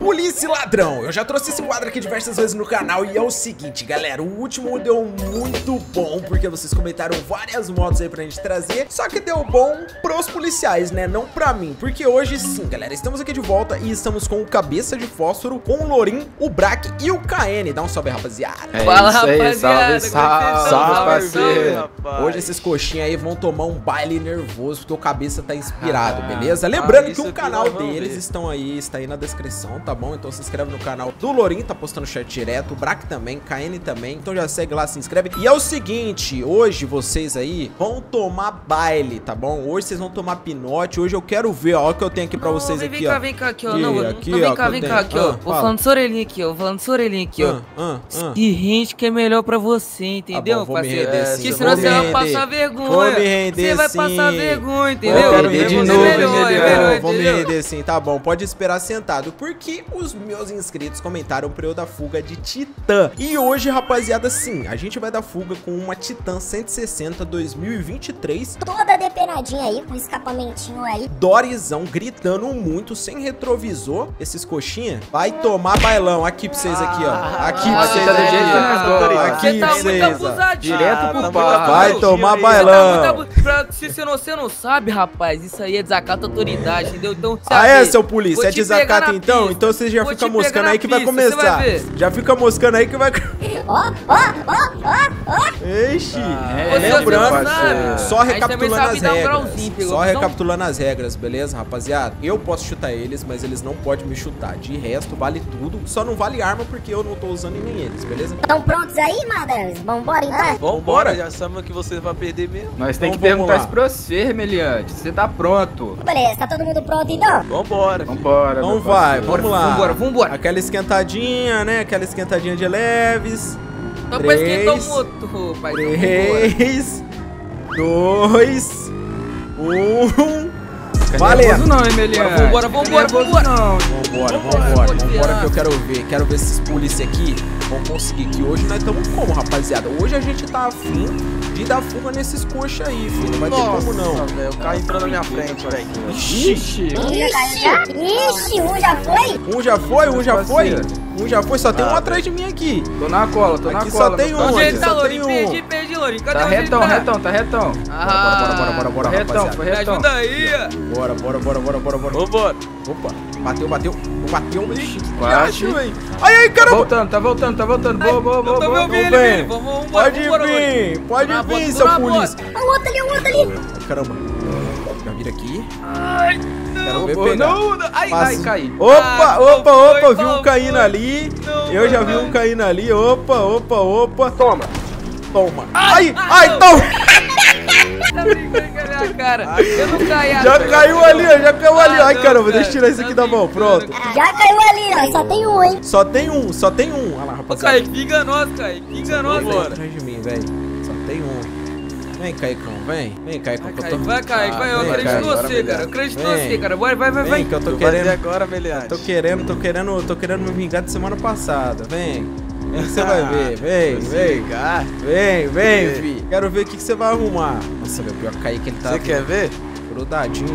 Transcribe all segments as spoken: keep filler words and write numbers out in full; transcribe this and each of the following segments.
Polícia e ladrão, eu já trouxe esse quadro aqui diversas vezes no canal e é o seguinte, galera, o último deu muito bom, porque vocês comentaram várias motos aí pra gente trazer, só que deu bom pros policiais, né, não pra mim, porque hoje sim, galera, estamos aqui de volta e estamos com o Cabeça de Fósforo, com o Lorin, o Brack e o K N, dá um salve, rapaziada. É Fala, isso aí, rapaziada, salve, salve, salve, parceiro. Hoje esses coxinhas aí vão tomar um baile nervoso, porque o Cabeça tá inspirado, beleza? Lembrando ah, que o canal deles estão aí, está aí na descrição, tá bom? Então se inscreve no canal do Lorin, tá postando chat direto, o Brack também, K N também, então já segue lá, se inscreve. E é o seguinte, hoje vocês aí vão tomar baile, tá bom? Hoje vocês vão tomar pinote, hoje eu quero ver, ó, o que eu tenho aqui pra vocês vem, aqui, vem ó. cá, vem cá, aqui, ó, aqui, não, aqui, não, vem ó, cá, vem cá, aqui, ó, ah, vou falando sua orelhinha aqui, ó, vou falando sua orelhinha aqui, ó. Ah, ah, ah. Seguinte que é melhor pra você, entendeu, ah, bom, parceiro? Sim, que senão você vai passar vergonha. Vou me render, você vai sim. passar vergonha, entendeu? Vou me render de novo, é melhor, é melhor, vou me render sim, tá bom, pode esperar sentado, porque os meus inscritos comentaram pra eu dar fuga de Titã. E hoje, rapaziada, sim, a gente vai dar fuga com uma Titã cento e sessenta dois mil e vinte e três. Toda depenadinha aí, com escapamentinho aí. Dorizão, gritando muito, sem retrovisor. Esses coxinha vai tomar bailão. Aqui pra vocês aqui, ó. Aqui pra vocês tá do jeito que aqui, nós ó. gosta. Aqui Você pra tá muito vocês, ó. abusadinho. Direto pro bar. Vai tomar Você bailão. tá muito abu- pra- Se você não, você não sabe, rapaz, isso aí é desacato à autoridade, entendeu? Então, Ah, é, seu polícia? Vou É te desacato pegar na então? pista. Então você já Vou fica te pegar moscando na aí que vai pista, você começar. vai ver. Já fica moscando aí que vai... Ó, ó, ó, ó, ó. Ixi, é, lembrando, você não sabe. só A gente também recapitulando sabe as dar um regras, grauzinho, pegou só a visão? recapitulando as regras, beleza, rapaziada? Eu posso chutar eles, mas eles não podem me chutar. De resto, vale tudo, só não vale arma porque eu não tô usando em nem eles, beleza? Estão prontos aí, Madras? Vambora então? Vambora, já sabemos que você vai perder mesmo. Nós tem Então que vamos perguntar lá. isso pra você, Meliante. Você tá pronto? Beleza, tá todo mundo pronto então? Vambora. Vambora, Então meu vai, parceiro. vamos lá. Vambora, vambora. Aquela esquentadinha, né? Aquela esquentadinha de leves. Só pra esquentar o Três, motor, pai. Então, vambora. três, dois, um. Fica Valendo. nervoso não, hein, Meliante? Vambora, vambora, Fica nervoso vambora. não. Vambora, Vambora, vambora, pode vambora virar. que eu quero ver. Quero ver se esses polícia aqui vão conseguir. Que hoje nós estamos como, rapaziada? Hoje a gente tá afim de dar fuga nesses coxas aí, filho. Não vai ter como não. velho, o cara entrou na minha frente, velho. Ixi. Um já caiu já? Ixi, um já foi? Um já foi, um já foi. Parceiro. Um já foi, só tem um Ah, atrás de mim aqui. Tô na cola, tô na Aqui cola. só tem meu um, Onde parceiro. ele tá, só Lorin? tem um. Perdi, perdi, Lorin. Cadê Tá onde ele retão, tá? retão, tá retão. Ah, Bora, bora, bora, bora, Foi retão, rapaziada. foi Me retão. ajuda aí. Bora, bora, bora, bora, bora, bora. Vambora. Opa, bateu, bateu. Bateu, ixi. Quase. Acho, velho. Ai, ai, Tá caramba. voltando, tá voltando, tá voltando. Boa, boa, Eu boa, tô boa. me ouvindo, vem. filho. Vamos, vamos, Pode vambora, Lorin. vir, pode Na vir, bota, seu na polícia. bota. O outro ali, o outro ali. Ai, caramba. Já vira aqui. Ai, Quero ver Boa, pegar. não, não. Ai, Passa. ai, caí. Opa, Ah, opa, não opa, foi, vi um não caindo foi. ali. Não, Eu já vi não. um caindo ali. Opa, opa, opa. Toma. Toma. Ai, Ai, ai, ai, não. toma. tá brincando com a minha cara. Eu não caí. Já caiu ali, ó, já caiu ali. Ah, Ai, não, caramba, cara, deixa eu tirar isso tá aqui da mão. brincando. Pronto. Já caiu ali, ó. Só tem um, hein? Só tem um, só tem um. Olha lá, Ô, rapaziada. Caí, pinga nós, Caí. Pinga nós, Vem velho. atrás de mim, velho. Só tem um. Vem, Caicão, vem. Vem, Caicão, Vai, que eu Caí, tô... vai, Caí, Ah, vai. Eu vem, acredito Caí, em bora, você, melhor. cara. Eu acredito em Vem. você, cara. Vai, vai, vai, Vem, vai. que eu tô Tu vai ver querendo... agora, Meliante. Tô querendo, tô querendo, tô querendo me vingar de semana passada. Vem. Vem que você vai ver. Vem, vem. Ligar. Vem, vem, Vem. fi. Quero ver o que, que você vai arrumar. Nossa, meu, pior que cair que ele tá Você quer ver? grudadinho.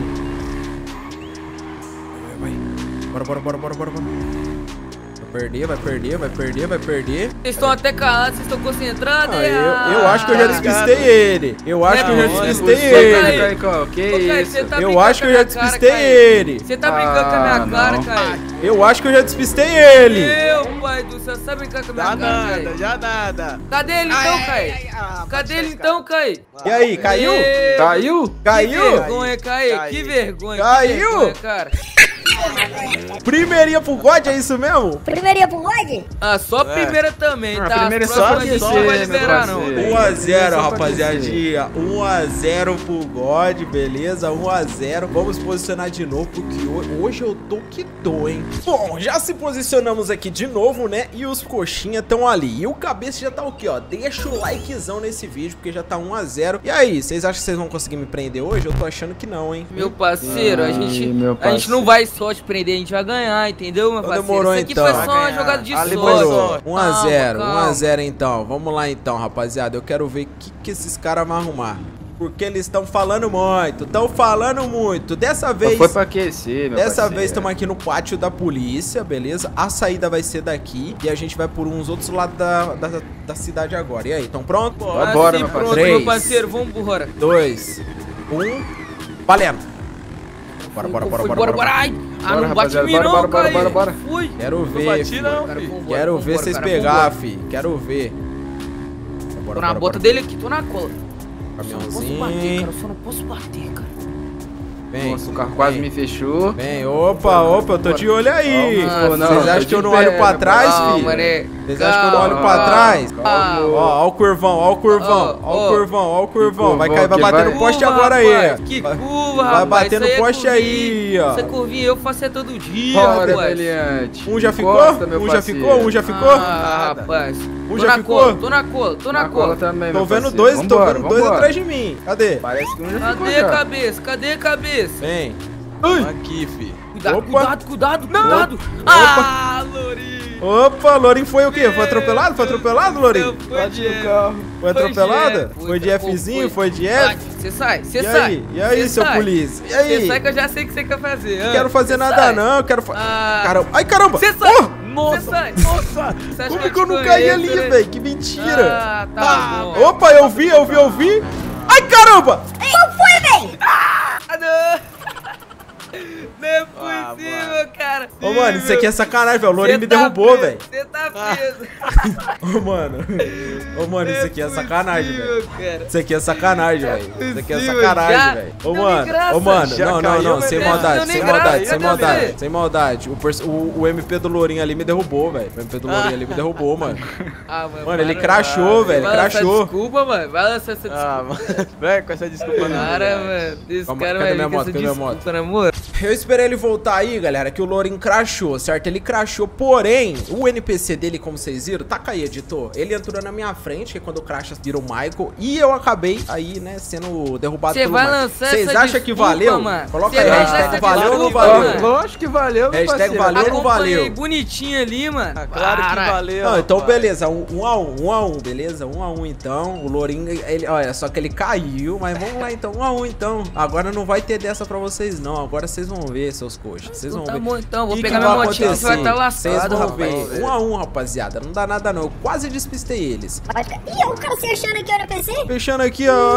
Vai, vai. Bora, bora, bora, bora, bora, bora. Vai perder, vai perder, vai perder, vai perder. Vocês estão até calados, vocês estão concentrados. Ah, hein? eu, eu acho que eu já Ah, despistei ele. Eu acho que eu já É, despistei você ele. tá aí. Caicão, que Ô, Caí, isso? você tá Eu brincando acho que com eu a já minha cara, despistei Caí. ele. Você tá brincando com a Ah, minha cara, não. Caí. Eu acho que eu já despistei ele. Meu pai do céu, você tá brincando com a minha Já cara, nada, Caí. já nada. Cadê ele então, Caí? Cadê ele então, Caí? E aí, caiu? Meu, Caiu? Caiu? Que vergonha, Caí. Caiu. Que vergonha. Caiu? Que vergonha, cara. Primeirinha pro God, é isso mesmo? Primeirinha pro God? Ah, só a É. primeira também, Ah, tá? primeira é As só próximas aquecer, não vai meu liberar, não. parceiro. um a zero, Só pra rapaziadinha. um a zero pro God, beleza? um a zero. Vamos posicionar de novo, porque ho- hoje eu tô que tô, hein? Bom, já se posicionamos aqui de novo, né? E os coxinha estão ali. E o Cabeça já tá o quê, ó? Deixa o likezão nesse vídeo, porque já tá um a zero. E aí, vocês acham que vocês vão conseguir me prender hoje? Eu tô achando que não, hein? Meu parceiro, a Ai, gente, meu a gente parceiro. não vai só te prender, a gente vai ganhar, entendeu, meu Então parceiro? demorou, Isso aqui então. foi só Vai uma ganhar. jogada de Ali sorte. demorou. um a zero, Calma, um a calma. zero então. Vamos lá então, rapaziada. Eu quero ver o que, que esses caras vão arrumar. Porque eles estão falando muito, estão falando muito. Dessa vez... Foi pra aquecer, meu Dessa parceiro. vez estamos aqui no pátio da polícia, beleza? A saída vai ser daqui e a gente vai por uns outros lados da, da, da cidade agora. E aí, estão prontos? Bora, bora, Assim, meu pronto, parceiro. meu parceiro, vambora. Dois, um, valendo! Bora, bora, bora, Foi, bora, bora, bora. Ai, ah, Bora, não bate em rapaziada, mim bora, não, bora, bora, cara. bora, bora. Fui. Quero ver, bati, fi. não, Cara, filho. vambora, Quero ver vambora, vocês cara, pegar, vambora. fi. Quero ver. Bora, Tô na bora, bota bora. dele aqui, tô na cola. Só não posso bater, Caminhãozinho. cara. Só não posso bater, cara. Vem. Nossa, o carro quase vem. me fechou. Vem, opa, opa, eu tô de olho aí. Calma, não, Vocês tô acham de que eu não pé, olho pra meu trás, Calma, filho? mané. Vocês acham que eu não olho pra Calma, trás? calma. Ó, ó o curvão, ó o curvão, Ó, ó o ó. curvão, ó o curvão. Vai curvão cair, vai que bater vai- no poste Curva, agora rapaz, aí. Que Vai- curva, vai rapaz. bater isso no aí é poste aí, curvinha. ó. Essa curvinha eu faço é todo dia, Bora, rapaz. brilhante. Um já ficou? Encosta, meu Um já parceiro. ficou? Um já ficou? Ah, rapaz. Um Tô já na ficou? cola, tô na cola, tô na, Na cola. cola também, Tô meu vendo parceiro. dois, tô Vambora, vendo dois vambora. atrás de mim. Cadê? Parece que um já ficou Cadê a já. cabeça? Cadê a cabeça? Vem. Aqui, fi. Cuidado, Opa. cuidado, cuidado, cuidado. Ah, Lourinho. Opa, Lourinho foi o quê? Foi atropelado? Foi atropelado, Lourinho? Foi Bate de no carro. Foi atropelado? Foi de foi- Fzinho? Foi de F? Você sai, você E sai. aí? E aí, Cê seu sai. polícia? E Você aí? sai que eu já sei o que você quer fazer. Não quero fazer nada não, eu quero fazer... Ah. Caramba, ai caramba! Você sai. Oh, Você sai. nossa! Você acha Como que que eu te não caí conheço, ali, né? velho? Que mentira! Ah, tá bom. Opa, eu vi, eu vi, eu vi! Ai caramba! Qual foi, velho? Ah, não. Não é Ah, possível, cara. Ô, mano, isso aqui é sacanagem, velho. O Lourinho me Cê tá derrubou, preso, velho. Você tá preso. Ô, mano. Ô, mano, isso aqui é sacanagem, velho. possível, cara. Isso aqui é sacanagem, velho. Isso aqui é possível, sacanagem, já velho. Ô, deu mano. nem graça. Ô, mano. Já Não, não, caiu, não. meu Sem Deus. maldade, Deu nem sem graça, maldade, sem cadê maldade. você? Sem maldade. O, pers- o, o M P do Lourinho ali me derrubou, velho. O M P do Lourinho ali me derrubou, mano. Ah, mano, Mano, ele para, crashou, para. velho. Vai lançar Crashou. Desculpa, mano. Vai lançar essa desculpa. Ah, mano. Vai com essa desculpa não. Para, velho. mano. Esse Calma, cara cadê vai minha vir com moto? essa Cadê minha desculpa, né, amor? Eu esperei ele voltar aí, galera, que o Lourinho crashou, certo? Ele crashou, porém, o N P C dele, como vocês viram, taca aí, editor. Ele entrou na minha frente, que é quando o crash vira o Michael, e eu acabei aí, né, sendo derrubado Cê pelo vai Michael. lançar Vocês essa acham que desculpa, valeu? mano? Coloca Cê aí, vai hashtag lançar essa valeu ou não desculpa, valeu? mano? Lógico que valeu, meu Hashtag parceiro. valeu ou não Acompanhei valeu? bonitinho ali, mano. Ah, claro que Para. valeu. Não, então rapaz. beleza, um, um a um, um a um, beleza? Um a um então, o Lourinho, ele, olha, só que ele caiu, mas vamos lá então, um a um então. Agora não vai ter dessa pra vocês não, agora vocês vão ver, seus coxas, vocês vão Tá ver. bom, então, vou Que pegar que minha vai motinha, você vai estar acontecer? Vocês lascado, vão rapaz. ver, um a um, rapaziada, não dá nada não, eu quase despistei eles. Vai ficar... Ih, o cara se achando aqui, olha o P C. Fechando aqui, ó.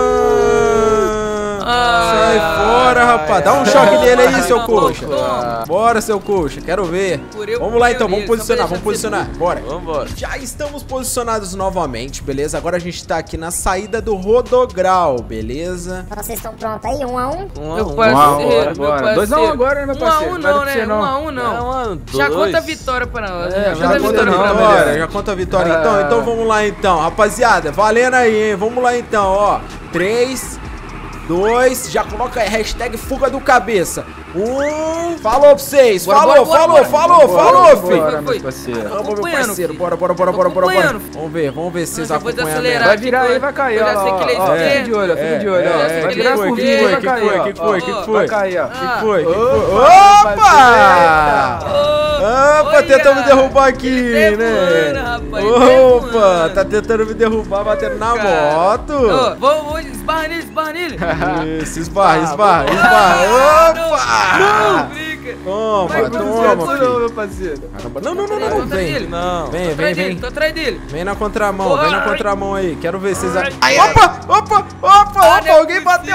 Ah, Sai fora, rapaz. Dá um ai, choque ai, nele aí, ai, seu ai, coxa. toma. Bora, seu coxa. Quero ver. Por eu, Vamos por lá eu então, vamos nele, posicionar, só pra vamos deixar de posicionar. Bora. Vambora. Já estamos posicionados novamente, beleza? Agora a gente tá aqui na saída do Rodograu, beleza? Então vocês estão prontos aí? Um a um? Um a Meu um. parceiro, Bora, meu bora. Dois a um parceiro. agora, né, meu Um a parceiro? um Vai não, pra né? você, não. Um a um não. Não, um, Já dois. conta a vitória pra nós. É, Já já conta a conta vitória não, pra nós. Vitória, beleza. já conta a vitória. Ah. Então, então vamos lá então, rapaziada. Valendo aí, hein? Vamos lá então, ó. Três, dois, já coloca aí, hashtag fuga do cabeça. Um, falou pra vocês. Bora, Falou, bora, bora, falou, bora. falou, Bora, falou, bora, filho. bora, Foi, meu foi. parceiro. Vamos, meu acompanhando, parceiro, filho. bora, bora, bora, Tô bora, bora, bora. acompanhando, filho. Vamos ver, vamos ver se vocês Não, já vou acompanham desacelerar. mesmo. Vai virar aí, vai cair, Eu ó. já sei que ele é ó, ó, esquerdo. Fica de olho, fica de olho, ó. É, sei Vai que ele virar é a que curvinha foi, aí, vai que cair, foi, ó. que foi, Ó, que ó, foi? Vai cair, ó. Que Ah. foi? Que foi? Opa, Opa! Opa, Olha! tentando me derrubar aqui, Ele né? demora, rapaz, ele Opa, demora. tá tentando me derrubar, batendo na Cara. moto. Ô, Vou, vou, esbarra nele, esbarra nele. Isso, esbarra, esbarra, Ah, esbarra. não, Opa! Não, brinca. Toma, Vai, Não toma, certo não, filho. meu parceiro. Caramba, não, não, não, Tô não, atrás vem. dele. Não. Vem, Tô vem, atrás dele, vem. tô atrás dele. Vem na contramão, vem na Ai. contramão aí. Quero ver vocês. Ai, Opa, opa, opa, Ah, opa, não é alguém bateu.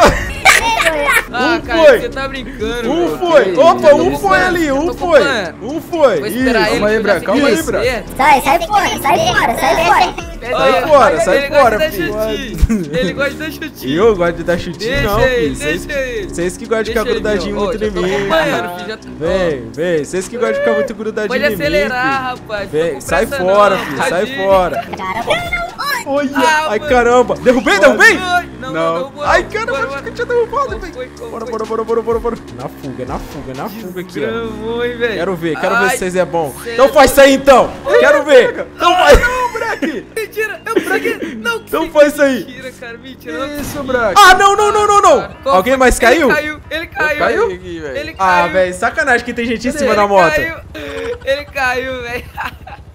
Ah, Um cara, foi. você tá brincando. Um meu. foi. que Opa, isso? um Eu tô foi ali, acompanhando, um eu tô foi. acompanhando. Um foi. Vou esperar Isso. ele. Calma aí, que eu já Bra, sei calma que aí, ele Bra. é certo. Sai, sai fora, sai fora, sai fora. Sai fora, sai ele fora, gosta de filho. dar chutinho. Ele gosta de dar chutinho. Eu gosto de dar chutinho, Deixa não, ele, filho. Vocês, deixa ele. vocês que gostam de Deixa ficar ele, grudadinho meu. Ó, muito já em tô mim. acompanhando, filho, já tô- Vem, vem. Vocês que gostam de ficar muito grudadinho Pode em mim. acelerar, filho. rapaz. Vem, Tô com sai pressa fora, não, filho. Sai tadinho. fora. Caramba. Olha. Ah, Ai, mano. caramba. Derrubei, derrubei. Ai, Não, não, Não. não. bora, Ai, bora, caramba, bora. acho que eu tinha derrubado, Qual velho. foi, qual Bora, foi? bora, bora, bora, bora, bora. Na fuga, na fuga, na fuga aqui, ó. Desgramou, hein, velho. Quero ver, quero ver Ai, se vocês é bom. cê Então é faz isso aí, então. Quero ver. Então faz. Não, moleque. Mentira, eu consegui. Não, Então faz isso aí. Mentira, cara, mentira. Não. Isso, Braco. Ah, não, não, não, não, não. Qual Alguém foi? mais caiu? Ele caiu, ele caiu. Caiu? Aqui, velho. Ele Ah, caiu. velho, sacanagem que tem gente em Ele cima da moto. caiu. Ele caiu, velho.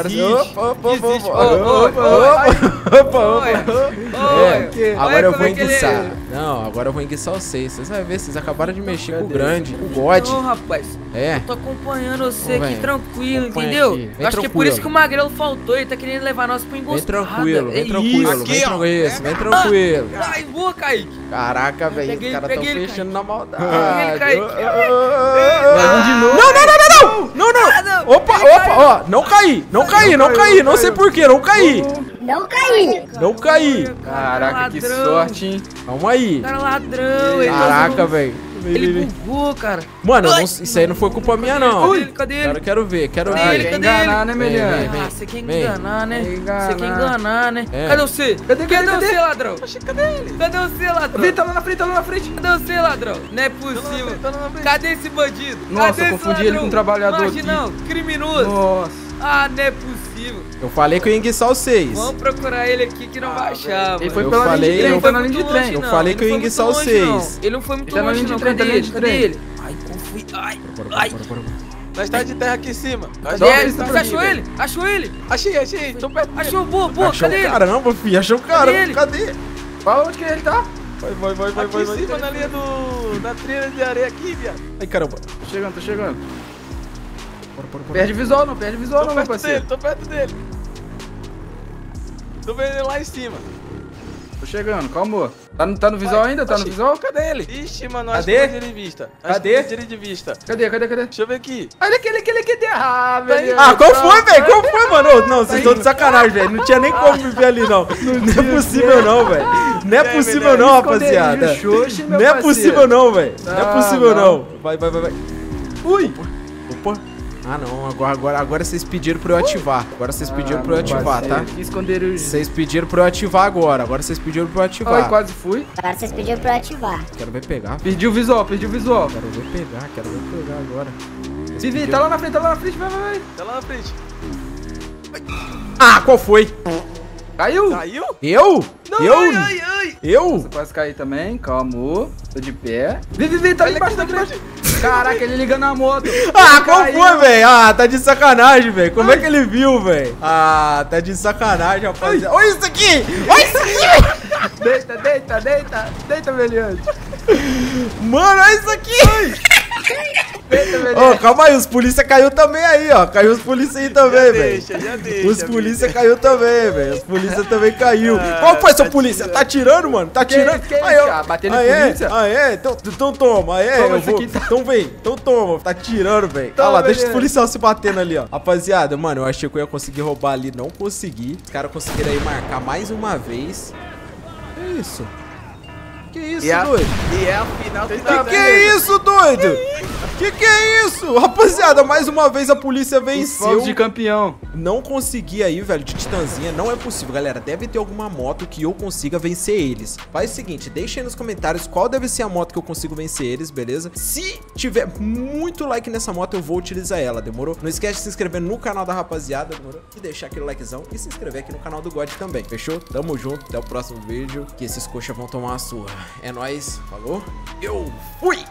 Agora sim. Desiste. Opa, opa, opa, Desiste. opa, Ô, ô, opa, ô, opa, opa, Olha, opa. quê? Agora Olha eu como vou é que ele enguiçar. é. Não, agora eu vou enguiçar vocês. Vocês vão ver, vocês acabaram de mexer com o Cadê? grande, o God. Não, rapaz. É. Eu tô acompanhando você Ô, aqui velho, tranquilo, acompanha entendeu? aqui, vem Eu acho que é por tranquilo. isso que o Magrelo faltou. Ele tá querendo levar nós pra Vem emboscada. tranquilo, vem É tranquilo, isso. vem Aqui, ó. tranquilo, vem tranquilo. Vai, boa, Kaique. Caraca, velho, Peguei os ele, caras tão peguei ele, fechando na maldade. Peguei ele, Kaique. Vai vir de novo. Não, não, não, não, não! Não, não! Ah, não. Opa, Ele opa, caiu. ó, não caí, não caí, não caiu, caí, não não sei caiu. porquê, não caí. Não caí. Não caí. Caraca, que Ladrão. sorte, hein? Calma aí. Cara ladrão. ele Caraca, tá- velho. Ele bugou, cara. Mano, eu Ai. não- isso aí não foi culpa minha, não. Cadê ele? Cadê ele? Cara, eu quero ver, quero Cadê ver. ele? Quer Cadê enganar, ele? né, Vem, Meliante? vem, vem. Ah, você quer Vem. enganar, né? Quer enganar. Você quer enganar, né? É. Cadê você? Cadê, cadê, Cadê cadê? você, ladrão? Cadê ele? Cadê você, ladrão? Vem, tá lá na frente, tá lá na frente. Cadê você, ladrão? Não é possível. Tá na frente. Cadê esse bandido? Nossa, Cadê eu esse confundi ele ladrão? com um trabalhador aqui. Marginal, criminoso. Nossa. Ah, não é possível. Eu falei que eu ia enguiçar vocês. Vamos procurar ele aqui que não vai achar, Ele mano. foi Eu pela falei- linha de trem, eu ele foi na linha de muito trem. longe, Eu não. falei Ele que eu ia não foi enguiçar muito longe, vocês. não. Ele não foi muito Ele tá na longe, linha de não. trem, tá Cadê na ele? linha de Cadê trem. ele? Ai, confui. Ai, Bora, bora, ai. bora, bora, bora. Nós tá de terra aqui em cima. Nós Dobra tá- É, isso tá você pra aqui, achou velho. ele? Achou ele? Achei, achei. Tô perto. Achou, boa, boa. Achou Cadê o ele? caramba, filho. Achou o cara. ele? Cadê? Fala onde que ele tá. Vai, vai, vai, vai, Aqui vai. em vai. cima, na linha do... Na trilha de areia aqui, viado. Ai, caramba. Tô chegando, tô chegando. Bora, bora, bora. Perde visual não, perde visual Tô não, meu perto parceiro. dele, tô perto dele. Tô vendo ele lá em cima. Tô chegando, calma. Tá no, tá no visual ainda? Tá no Oxi. visual? Cadê ele? Ixi, mano, acho Cadê? que eu perdi ele de vista. Acho Cadê? que eu perdi ele de vista. Cadê, cadê, cadê? Deixa eu ver aqui. Olha aquele, aquele, aquele. Ah, velho. Ah, qual foi, velho? Qual foi, mano? Ô, Não, vocês estão de sacanagem, velho. Não tinha nem como me ver ali, não. Não é possível, não, velho. Não é possível, não, rapaziada. Xoxi, meu Não é parceiro. possível, não, velho. Não é Ah, possível, não. não. Vai, vai, vai, vai. Ui. Opa. Ah, não. Agora, agora, agora vocês pediram pra eu ativar. Agora vocês pediram pra eu ativar, tá? Que esconderijo. Vocês pediram pra eu ativar agora. Agora vocês pediram pra eu Ai, ativar. quase fui. Agora vocês pediram pra eu ativar. Quero ver pegar. Perdi o visual, perdi o visual. Quero ver pegar. Quero ver pegar agora. Vocês Vivi, pediram- tá lá na frente, tá lá na frente, vai, vai, vai. Tá lá na frente. Ah, qual foi? Caiu? Caiu? Eu? eu? Ai, ai, ai. Eu? Quase caí também, calma. Tô de pé. Vivi, Vivi, tá ali embaixo, tá ali embaixo. Caraca, ele ligando a moto. Ah, Ele qual caiu. foi, velho? Ah, tá de sacanagem, velho. Como é que ele viu, velho? Ah, tá de sacanagem, rapaziada. Olha isso aqui! Olha isso aqui! Deita, deita, deita. Deita, Meliante. Mano, olha isso aqui! Deita, Ô, Meliante. calma aí, os polícia caiu também aí, ó. Caiu os polícia aí também, Já velho. deixa, já deixa. Os polícia caiu também, velho. Os polícia também caiu. Qual foi, seu polícia? Tá tirando, mano? Tá Que tirando? isso, que Aí, isso, ó. cara? Batendo em Ah, é? polícia? Ah, é? Então, então toma. Ah, é? Toma Eu isso vou... aqui, tá? Então vem. Então toma. Tá tirando, velho. Toma, Olha lá, deixa os beleza. policiais se batendo ali, ó. Rapaziada, mano, eu achei que eu ia conseguir roubar ali. Não consegui. Os caras conseguiram aí marcar mais uma vez. Que isso? Que isso, E, a, doido? e é a final que Que que é isso, doido? Que que é isso? Rapaziada, mais uma vez a polícia Os venceu. fogos de campeão. Não consegui aí, velho, de titãzinha. Não é possível, galera. Deve ter alguma moto que eu consiga vencer eles. Faz o seguinte, deixa aí nos comentários qual deve ser a moto que eu consigo vencer eles, beleza? Se tiver muito like nessa moto, eu vou utilizar ela, demorou? Não esquece de se inscrever no canal da rapaziada, demorou? E deixar aquele likezão e se inscrever aqui no canal do God também, fechou? Tamo junto, até o próximo vídeo, que esses coxas vão tomar uma surra. É nóis, falou? Eu fui!